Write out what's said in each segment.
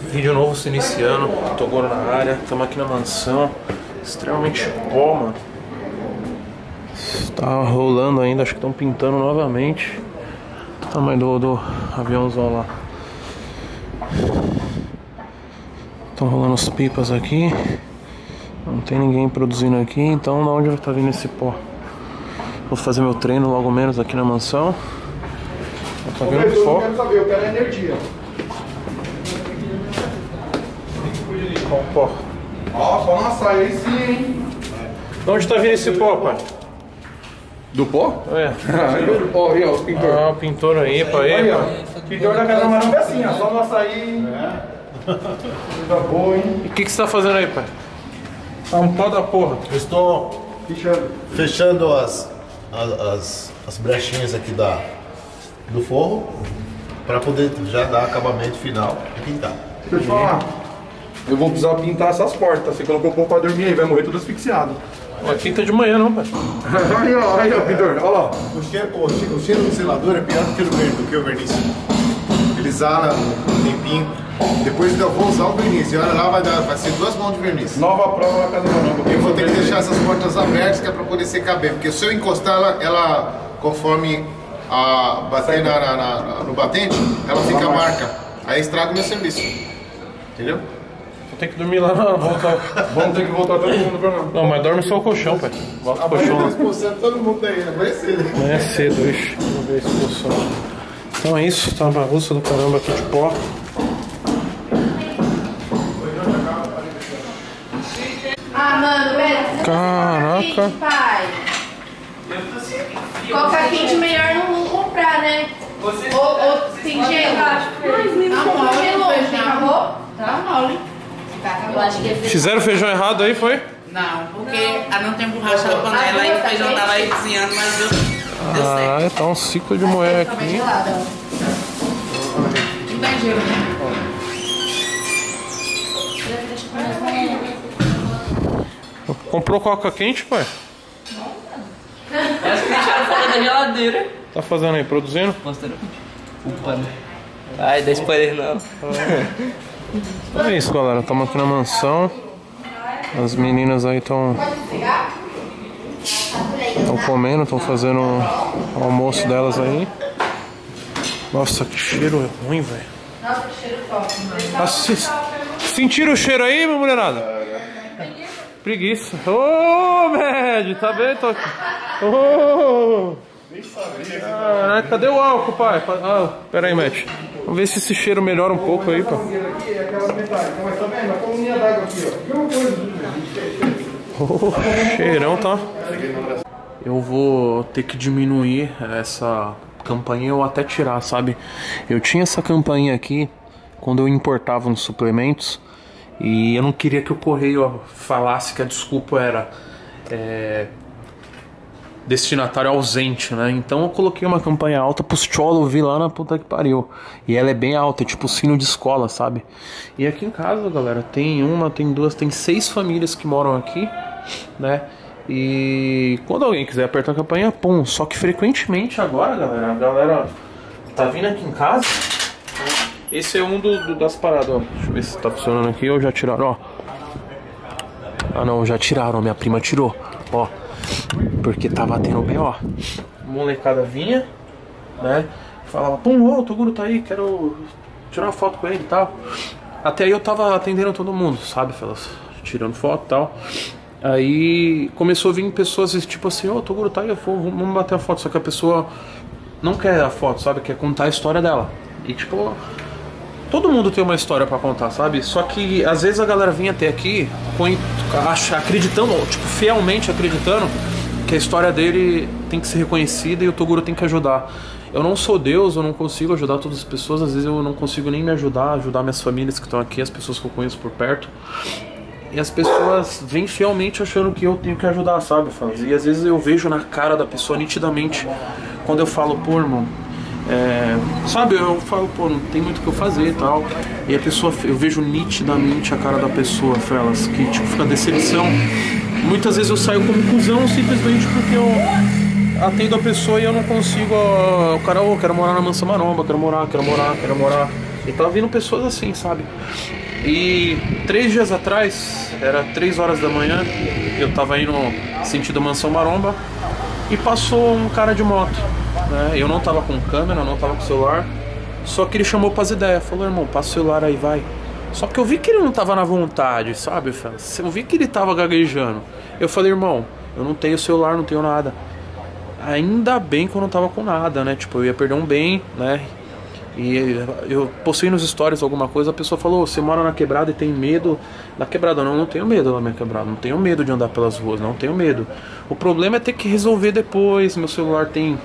Vídeo novo se iniciando, tô agora na área, estamos aqui na mansão, extremamente pó, mano. Tá rolando ainda, acho que estão pintando novamente. O tamanho do aviãozão lá. Estão rolando as pipas aqui. Não tem ninguém produzindo aqui, então de onde tá vindo esse pó? Vou fazer meu treino logo menos aqui na mansão. Tá vendo pó? Eu quero saber, eu quero energia. Olha o pó. Ó, só uma saia aí sim, hein? De onde tá vindo esse pó, pai? Do pó? É. Ó, aí, ó, o pintor. Ah, o pintor aí, pai. Aí, ó. Pintor da Casa Maramba é assim, ó. Só uma açaí. Coisa boa, hein? E o que você tá fazendo aí, pai? Tá um pó da porra. Eu estou fechando as brechinhas aqui do forro para poder já dar acabamento final e pintar. Deixa eu te falar. Eu vou precisar pintar essas portas. Você colocou o povo pra dormir aí, vai morrer tudo asfixiado. Não é pinta de manhã não, pai. Aí, ó, pintor, olha lá. O cheiro do selador é pior do que o verniz. Ele exala um tempinho. Depois eu vou usar o verniz. E olha lá, vai ser 2 mãos de verniz. Nova prova da Casa Maramba. Eu vou ter que deixar essas portas abertas que é para poder secar bem. Porque se eu encostar ela conforme bater no batente, ela fica marca. Aí estraga o meu serviço. Entendeu? Vou ter que dormir lá na volta. Vamos ter que voltar todo mundo pra lá. Não, mas dorme só o colchão, pai. Bota o colchão lá. Expulsando todo mundo daí, né? Vai ser. Amanhã é cedo, ixi. Vamos ver a expulsão. Então é isso, tá uma bagunça do caramba aqui de pó. Ah, mano, velho. Caraca. Pai. Coca quente melhor não comprar, né? Ou tem gelo? Tá mole, hoje, acabou? Tá mole. Eu acho que ele Fizeram feijão errado aí, foi? Não, porque não tem borracha na panela e o feijão tava aí cozinhando, mas deu certo. Ah, tá um ciclo de moer aqui. Não tem gelo, né? Comprou coca quente, pai? acho que deixaram fora da geladeira. Tá fazendo aí, produzindo? Mostrando o pano. Ai, dá spoiler não. Então é isso, galera. Estamos aqui na mansão. As meninas aí estão comendo, estão fazendo o almoço delas aí. Nossa, que cheiro ruim, velho. Nossa, que cheiro top. Sentiram o cheiro aí, minha mulherada? Preguiça. Ô, Med, tá bem? Tô aqui. Ô! Nem sabia. Caraca, cadê o álcool, pai? Ah, pera aí, Matt. Vamos ver se esse cheiro melhora um pouco aí, pai. Aqui, aquela metade. Mas tá vendo? A coluna d'água aqui, ó. Oh, cheirão, tá? Eu vou ter que diminuir essa campainha ou até tirar, sabe? Eu tinha essa campainha aqui quando eu importava uns suplementos e eu não queria que o correio falasse que a desculpa era destinatário ausente, né? Então eu coloquei uma campanha alta pros cholo, vi lá na puta que pariu. E ela é bem alta, é tipo sino de escola, sabe? E aqui em casa, galera, tem uma, tem duas, tem 6 famílias que moram aqui, né? E quando alguém quiser apertar a campanha, pum. Só que frequentemente agora, galera, a galera tá vindo aqui em casa. Esse é um das paradas, ó. Deixa eu ver se tá funcionando aqui ou já tiraram, ó. Ah não, já tiraram, minha prima tirou, ó. Porque tava tendo B.O. Molecada vinha, né? Falava, pum, ô, o Toguro tá aí, quero tirar uma foto com ele e tal. Até aí eu tava atendendo todo mundo, sabe? Elas tirando foto e tal. Aí começou a vir pessoas tipo assim, ô, Toguro tá aí, vamos bater a foto. Só que a pessoa não quer a foto, sabe? Quer contar a história dela. E tipo, todo mundo tem uma história pra contar, sabe? Só que às vezes a galera vinha até aqui acreditando, tipo, fielmente acreditando que a história dele tem que ser reconhecida e o Toguro tem que ajudar. Eu não sou Deus, eu não consigo ajudar todas as pessoas. Às vezes eu não consigo nem me ajudar minhas famílias que estão aqui, as pessoas que eu conheço por perto. E as pessoas vêm fielmente achando que eu tenho que ajudar, sabe? E às vezes eu vejo na cara da pessoa nitidamente, quando eu falo, pô, irmão, sabe, eu falo, pô, não tem muito o que eu fazer e tal. E a pessoa, eu vejo nitidamente a cara da pessoa, Felas, que tipo, fica decepção. Muitas vezes eu saio como cuzão simplesmente porque eu atendo a pessoa e eu não consigo. O cara, quero morar na Mansão Maromba, quero morar. E tava vindo pessoas assim, sabe? E 3 dias atrás, era 3 horas da manhã, eu tava indo sentido Mansão Maromba e passou um cara de moto, né? Eu não tava com câmera, não tava com celular, só que ele chamou pras ideias, falou, irmão, passa o celular aí, vai. Só que eu vi que ele não tava na vontade, sabe? Eu vi que ele tava gaguejando. Eu falei, irmão, eu não tenho celular, não tenho nada. Ainda bem que eu não tava com nada, né? Tipo, eu ia perder um bem, né? E eu postei nos stories alguma coisa, a pessoa falou, você mora na quebrada e tem medo da quebrada. Não, não tenho medo da minha quebrada, não tenho medo de andar pelas ruas, não tenho medo. O problema é ter que resolver depois, meu celular tem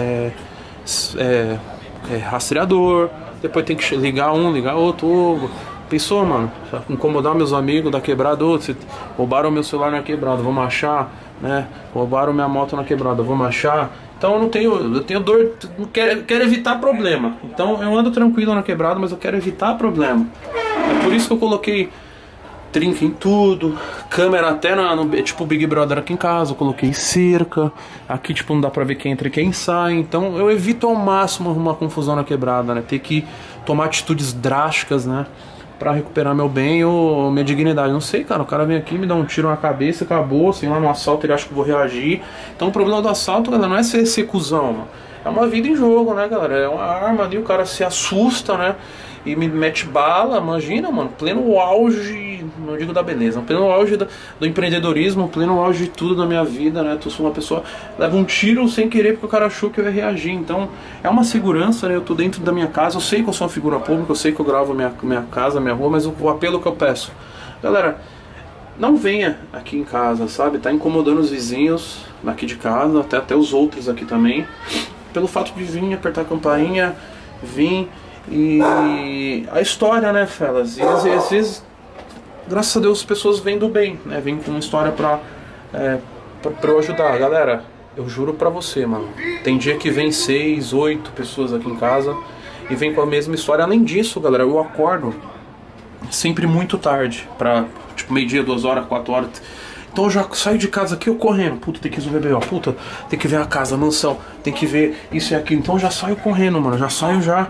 rastreador, depois tem que ligar um, ligar outro. Pensou, mano, incomodar meus amigos da quebrada, roubaram meu celular na quebrada, vamos achar, né? Roubaram minha moto na quebrada, vamos achar. Então eu tenho dor, quero evitar problema. Então eu ando tranquilo na quebrada, mas eu quero evitar problema. É por isso que eu coloquei trinca em tudo, câmera até tipo Big Brother aqui em casa, eu coloquei cerca. Aqui tipo não dá pra ver quem entra e quem sai. Então eu evito ao máximo uma confusão na quebrada, né? Ter que tomar atitudes drásticas, né? Pra recuperar meu bem ou minha dignidade. Não sei, cara, o cara vem aqui, me dá um tiro na cabeça, acabou, assim, lá no assalto ele acha que eu vou reagir. Então o problema do assalto, galera, não é ser cuzão, mano. É uma vida em jogo, né, galera? É uma arma ali, o cara se assusta, né? E me mete bala, imagina, mano, pleno auge, não digo da beleza, pleno auge do empreendedorismo, pleno auge de tudo da minha vida, né? Eu sou uma pessoa, leva um tiro sem querer porque o cara achou que eu ia reagir. Então é uma segurança, né? Eu tô dentro da minha casa, eu sei que eu sou uma figura pública, eu sei que eu gravo minha casa, minha rua, mas o apelo que eu peço, galera, não venha aqui em casa, sabe? Tá incomodando os vizinhos aqui de casa, até os outros aqui também, pelo fato de vir apertar a campainha, vir. E a história, né, Felas? E às vezes, graças a Deus, as pessoas vêm do bem, né? Vêm com uma história pra eu ajudar. Galera, eu juro pra você, mano, tem dia que vem 6, 8 pessoas aqui em casa e vem com a mesma história. Além disso, galera, eu acordo sempre muito tarde, pra tipo meio-dia, 2 horas, 4 horas. Então eu já saio de casa aqui, eu correndo. Puta, tem que resolver B.O. Puta, tem que ver a casa, a mansão, tem que ver isso e aquilo. Então eu já saio correndo, mano, já saio já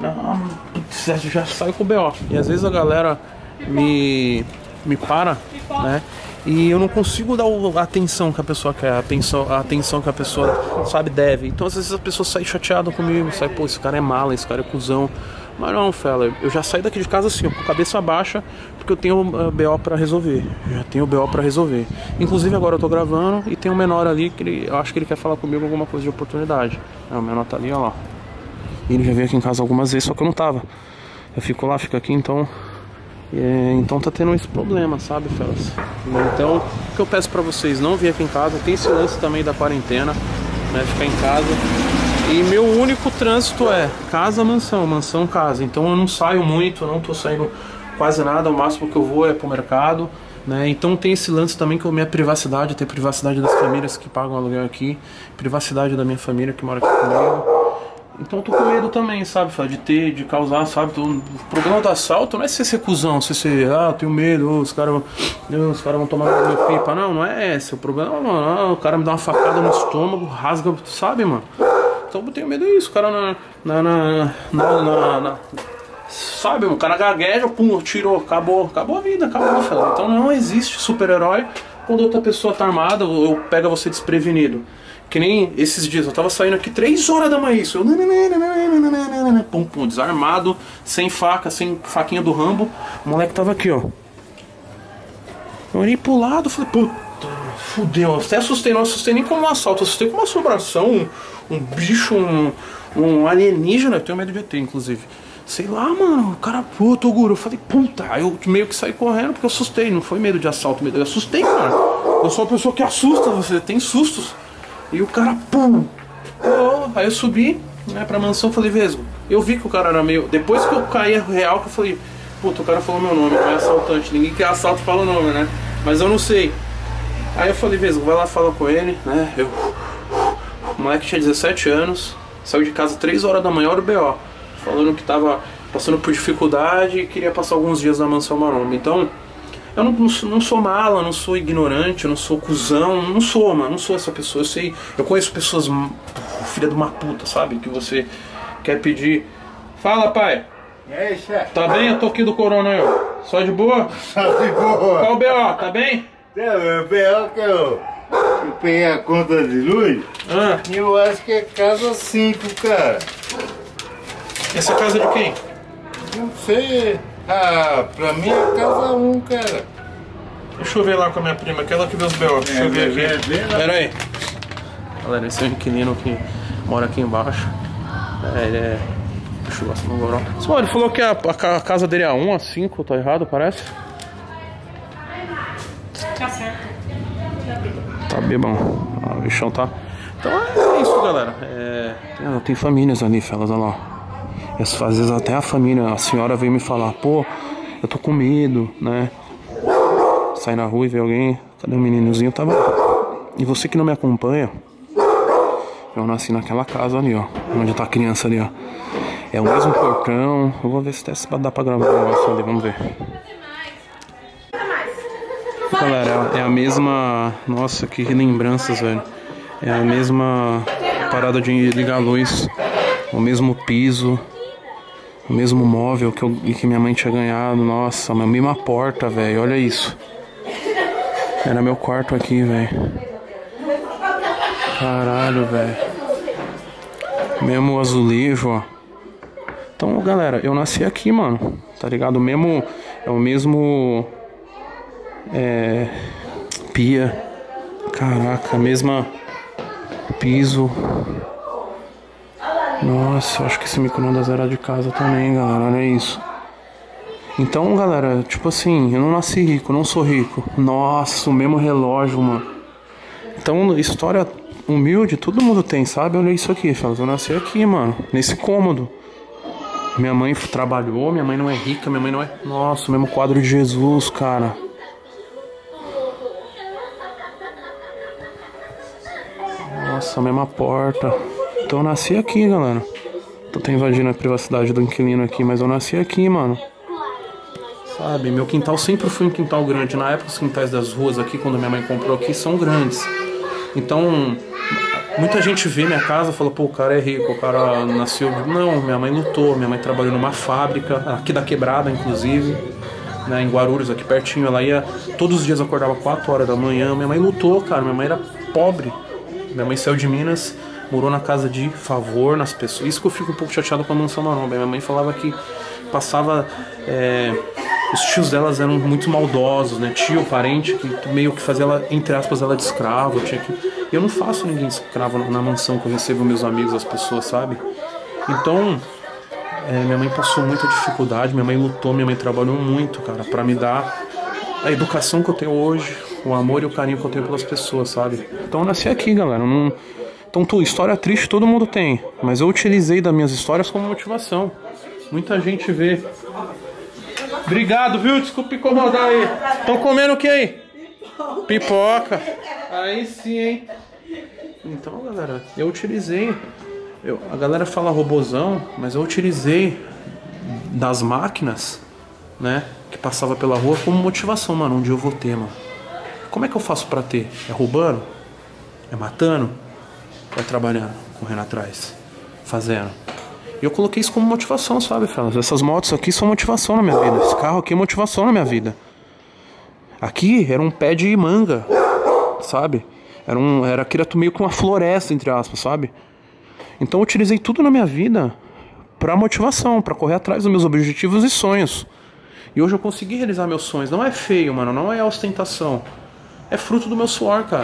saio com o B.O. E às vezes a galera me para, né? E eu não consigo dar a atenção que a pessoa quer, a atenção que a pessoa, sabe, deve. Então às vezes a pessoa sai chateada comigo, sai, pô, esse cara é mala, esse cara é cuzão. Mas não, fela, eu já saí daqui de casa assim, com a cabeça baixa, porque eu tenho BO pra resolver. Já tenho BO pra resolver. Inclusive agora eu tô gravando e tem um menor ali que eu acho que ele quer falar comigo alguma coisa de oportunidade. O menor tá ali, ó lá. E ele já veio aqui em casa algumas vezes, só que eu não tava. Eu fico lá, fico aqui, então tá tendo esse problema, sabe, felas? Então, o que eu peço pra vocês, não vir aqui em casa. Tem esse lance também da quarentena, né, ficar em casa. E meu único trânsito é casa, mansão, mansão, casa. Então eu não saio muito, eu não tô saindo quase nada. O máximo que eu vou é pro mercado, né? Então tem esse lance também que é a minha privacidade, tem privacidade das famílias que pagam aluguel aqui, privacidade da minha família que mora aqui comigo. Então eu tô com medo também, sabe, de causar, sabe? O problema do assalto não é ser cuzão, eu tenho medo, os caras vão tomar meu pipa. Não é esse. O problema, mano, o cara me dá uma facada no estômago, rasga, sabe, mano? Então eu tenho medo disso, o cara sabe, o cara gagueja, pum, tirou, acabou a vida, acabou, filho. Então não existe super-herói quando outra pessoa tá armada ou pega você desprevenido. Que nem esses dias, eu tava saindo aqui 3 horas da manhã, isso, eu pum, pum, desarmado, sem faca, sem faquinha do Rambo, o moleque tava aqui, ó. Eu olhei pro lado, falei, puta, fudeu, eu até assustei, não assustei nem como um assalto, assustei com uma assombração, um bicho, um alienígena, eu tenho medo de ET, inclusive. Sei lá, mano, o cara, pô, Toguro, eu falei, puta, aí eu meio que saí correndo porque eu assustei, não foi medo de assalto, eu assustei, cara. Eu sou uma pessoa que assusta, você tem sustos. E o cara, pum, aí eu subi, né, pra mansão, falei, Vesgo, eu vi que o cara era meio, depois que eu caí real, que eu falei, puta, o cara falou meu nome, não é assaltante, ninguém que é assalto fala o nome, né, mas eu não sei. Aí eu falei, Vesgo, vai lá falar com ele, né, o moleque tinha 17 anos, saiu de casa 3 horas da manhã, hora do BO, falando que tava passando por dificuldade e queria passar alguns dias na mansão Maromba. Então, eu não sou mala, não sou ignorante, eu não sou cuzão, não sou, mano, não sou essa pessoa. Eu conheço pessoas, filha de uma puta, sabe? Que você quer pedir, fala pai, E aí, chefe? Tá bem? Eu tô aqui do Corona aí, ó. Só de boa? Só de boa. Qual o B.O.? Tá bem? O B.O. que eu peguei a conta de luz. E eu acho que é casa 5, cara. Essa casa de quem? Não sei. Ah, pra mim é casa 1, cara. Deixa eu ver lá com a minha prima, aquela que vê os B.O. Deixa eu ver aqui. Pera aí. Galera, esse é o inquilino que mora aqui embaixo. Ele é... Deixa eu ver se não vou. Ele falou que a casa dele é 1, a 5, tô errado, parece? Tá certo. Tá bem bom. O bichão tá... Então é isso, galera. Tem famílias ali, fellas, olha lá. Às vezes até a família, a senhora veio me falar, pô, eu tô com medo, né? Sai na rua e vê alguém, cadê o meninozinho? Tava... E você que não me acompanha, eu nasci naquela casa ali, ó. Onde tá a criança ali, ó. É o mesmo portão. Eu vou ver se dá pra gravar o negócio ali, vamos ver. Galera, é a mesma... Nossa, que lembranças, velho. É a mesma parada de ligar a luz. O mesmo piso. O mesmo móvel que minha mãe tinha ganhado. Nossa, a mesma porta, velho. Olha isso. Era meu quarto aqui, velho. Caralho, velho. Mesmo azulejo, ó. Então, galera, eu nasci aqui, mano. Tá ligado? É o mesmo... pia. Caraca, mesma piso. Nossa, acho que esse micro-ondas era de casa também, galera. Olha isso. Então, galera, tipo assim, eu não nasci rico, não sou rico. Nossa, o mesmo relógio, mano. Então, história humilde, todo mundo tem, sabe? Olha isso aqui, fellas. Eu nasci aqui, mano. Nesse cômodo. Minha mãe trabalhou, minha mãe não é rica, minha mãe não é... Nossa, o mesmo quadro de Jesus, cara. Nossa, a mesma porta. Então eu nasci aqui, galera. Tô invadindo a privacidade do inquilino aqui, mas eu nasci aqui, mano. Sabe, meu quintal sempre foi um quintal grande. Na época, os quintais das ruas aqui, quando minha mãe comprou aqui, são grandes. Então, muita gente vê minha casa e fala, pô, o cara é rico, o cara nasceu... Não, minha mãe lutou, minha mãe trabalhou numa fábrica, aqui da Quebrada, inclusive, né, em Guarulhos, aqui pertinho. Ela ia, todos os dias acordava 4 horas da manhã. Minha mãe lutou, cara, minha mãe era pobre. Minha mãe saiu de Minas, morou na casa de favor nas pessoas. Isso que eu fico um pouco chateado com a mansão Maromba. Minha mãe falava que passava... os tios delas eram muito maldosos, né? Tio, parente, que meio que fazia ela, entre aspas, ela de escravo. Eu não faço ninguém escravo na mansão que eu recebo meus amigos, as pessoas, sabe? Então, minha mãe passou muita dificuldade, minha mãe lutou, minha mãe trabalhou muito, cara, pra me dar a educação que eu tenho hoje, o amor e o carinho que eu tenho pelas pessoas, sabe? Então eu nasci aqui, galera. Então, história triste todo mundo tem, mas eu utilizei das minhas histórias como motivação. Muita gente vê... Obrigado, viu? Desculpa incomodar aí. Estão comendo o que aí? Pipoca. Aí sim, hein? Então, galera, eu utilizei... a galera fala robozão, mas eu utilizei das máquinas, né? Que passava pela rua como motivação, mano. Um dia eu vou ter, mano. Como é que eu faço pra ter? É roubando? É matando? Ou é trabalhando? Correndo atrás? Fazendo? E eu coloquei isso como motivação, sabe, fellas? Essas motos aqui são motivação na minha vida. Esse carro aqui é motivação na minha vida. Aqui era um pé de manga, sabe? Era aquilo meio que uma floresta, entre aspas, sabe? Então eu utilizei tudo na minha vida pra motivação, pra correr atrás dos meus objetivos e sonhos. E hoje eu consegui realizar meus sonhos. Não é feio, mano, não é ostentação. É fruto do meu suor, cara.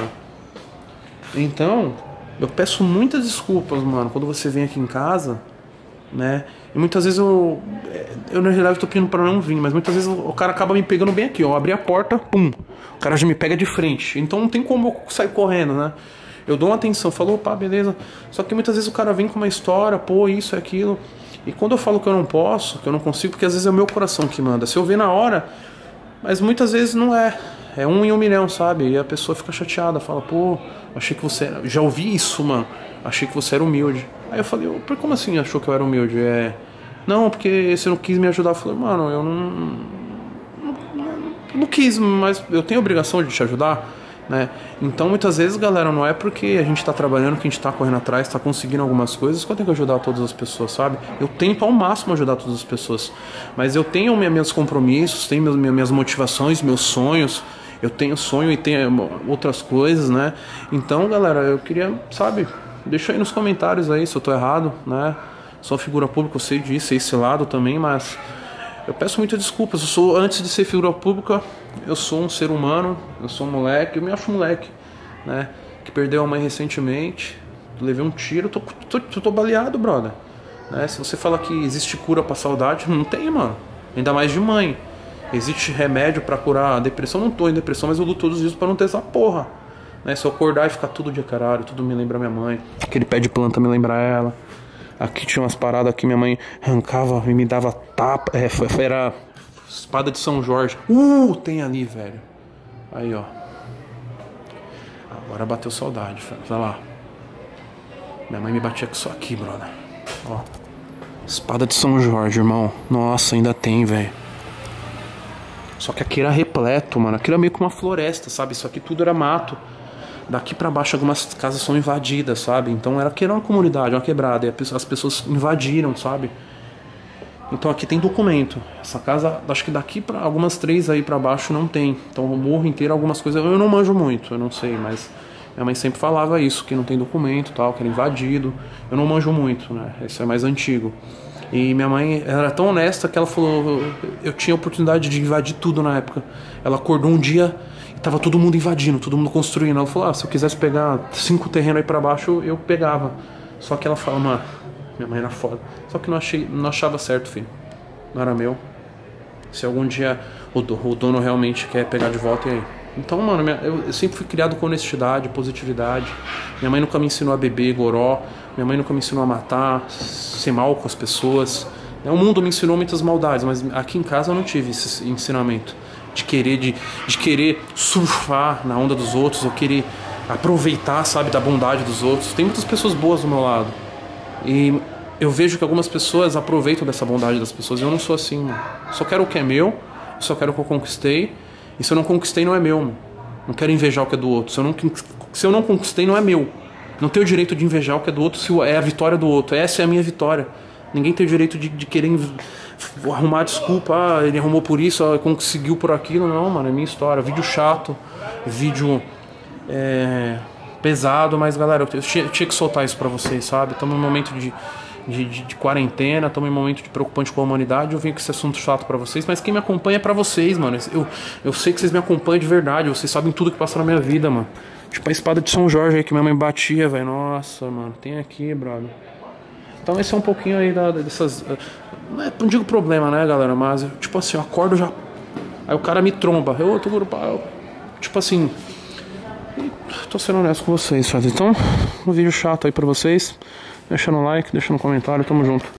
Então, eu peço muitas desculpas, mano, quando você vem aqui em casa... Né? E muitas vezes eu na realidade tô pedindo pra não vir, mas muitas vezes o cara acaba me pegando bem aqui, ó. Eu abri a porta, pum, o cara já me pega de frente. Então não tem como eu sair correndo, né? Eu dou uma atenção, falou, opa, beleza. Só que muitas vezes o cara vem com uma história, pô, isso, aquilo. E quando eu falo que eu não posso, que eu não consigo, porque às vezes é o meu coração que manda. Se eu ver na hora, mas muitas vezes não é. É 1 em 1 milhão, sabe? E a pessoa fica chateada, fala, pô, achei que você era... Já ouvi isso, mano. Achei que você era humilde. Aí eu falei, por como assim achou que eu era humilde? Não, porque você não quis me ajudar. Eu falei, mano, eu não quis, mas eu tenho a obrigação de te ajudar. né? Então muitas vezes, galera, não é porque a gente tá trabalhando, que a gente tá correndo atrás, tá conseguindo algumas coisas, que eu tenho que ajudar todas as pessoas, sabe? Eu tento ao máximo ajudar todas as pessoas, mas eu tenho meus compromissos, tenho minhas motivações, meus sonhos. Eu tenho sonho e tenho outras coisas, né? Então, galera, eu queria, sabe, deixa aí nos comentários aí se eu tô errado, né? Sou figura pública, eu sei disso, sei esse lado também, mas eu peço muitas desculpas. Eu sou, antes de ser figura pública, eu sou um ser humano, eu sou um moleque, eu me acho moleque, né? Que perdeu a mãe recentemente, levei um tiro, tô baleado, brother. Né? Se você fala que existe cura pra saudade, não tem, mano. Ainda mais de mãe. Existe remédio pra curar a depressão? Não tô em depressão, mas eu luto todos os dias pra não ter essa porra. Né? Se eu acordar e ficar tudo de caralho, tudo me lembra minha mãe. Aquele pé de planta me lembra ela. Aqui tinha umas paradas que minha mãe arrancava e me dava tapa. Era espada de São Jorge. Tem ali, velho. Aí, ó. Agora bateu saudade, velho. Olha lá. Minha mãe me batia com isso aqui, brother. Ó. Espada de São Jorge, irmão. Nossa, ainda tem, velho. Só que aqui era repleto, mano. Aqui era meio que uma floresta, sabe? Isso aqui tudo era mato. Daqui pra baixo algumas casas são invadidas, sabe? Então aqui era uma comunidade, uma quebrada. E as pessoas invadiram, sabe? Então aqui tem documento. Essa casa, acho que daqui pra algumas 3 aí pra baixo não tem. Então o morro inteiro, algumas coisas eu não manjo muito, eu não sei. Mas minha mãe sempre falava isso, que não tem documento e tal, que era invadido. Eu não manjo muito, né? Esse é mais antigo. E minha mãe era tão honesta que ela falou, eu tinha a oportunidade de invadir tudo na época. Ela acordou um dia e tava todo mundo invadindo, todo mundo construindo. Ela falou, se eu quisesse pegar 5 terrenos aí pra baixo, eu pegava. Só que ela fala, mano, minha mãe era foda. Só que não achava certo, filho. Não era meu. Se algum dia o dono realmente quer pegar de volta, e aí? Então, mano, eu sempre fui criado com honestidade, positividade. Minha mãe nunca me ensinou a beber goró. Minha mãe nunca me ensinou a matar, ser mal com as pessoas. O mundo me ensinou muitas maldades, mas aqui em casa eu não tive esse ensinamento. De querer surfar na onda dos outros, ou querer aproveitar, sabe, da bondade dos outros. Tem muitas pessoas boas do meu lado. E eu vejo que algumas pessoas aproveitam dessa bondade das pessoas. E eu não sou assim, mano. Só quero o que é meu, só quero o que eu conquistei. E se eu não conquistei, não é meu, mano. Não quero invejar o que é do outro. Se eu não conquistei, não é meu. Não tenho o direito de invejar o que é do outro se é a vitória do outro. Essa é a minha vitória. Ninguém tem o direito de querer arrumar desculpa. Ele arrumou por isso, conseguiu por aquilo. Não, mano, é minha história. Vídeo chato, vídeo pesado. Mas, galera, eu tinha que soltar isso pra vocês, sabe? Estamos num momento de quarentena, estamos em um momento de preocupante com a humanidade. Eu venho com esse assunto chato pra vocês, mas quem me acompanha é pra vocês, mano. Eu sei que vocês me acompanham de verdade. Vocês sabem tudo que passa na minha vida, mano. Tipo a espada de São Jorge aí que minha mãe batia, velho. Nossa, mano, tem aqui, brother. Então esse é um pouquinho aí dessas... Não digo problema, né, galera? Mas, tipo assim, eu acordo já... Aí o cara me tromba. Eu tô grupado. Tipo assim... Tô sendo honesto com vocês, sabe? Então, um vídeo chato aí pra vocês. Deixa no like, deixa no comentário. Tamo junto.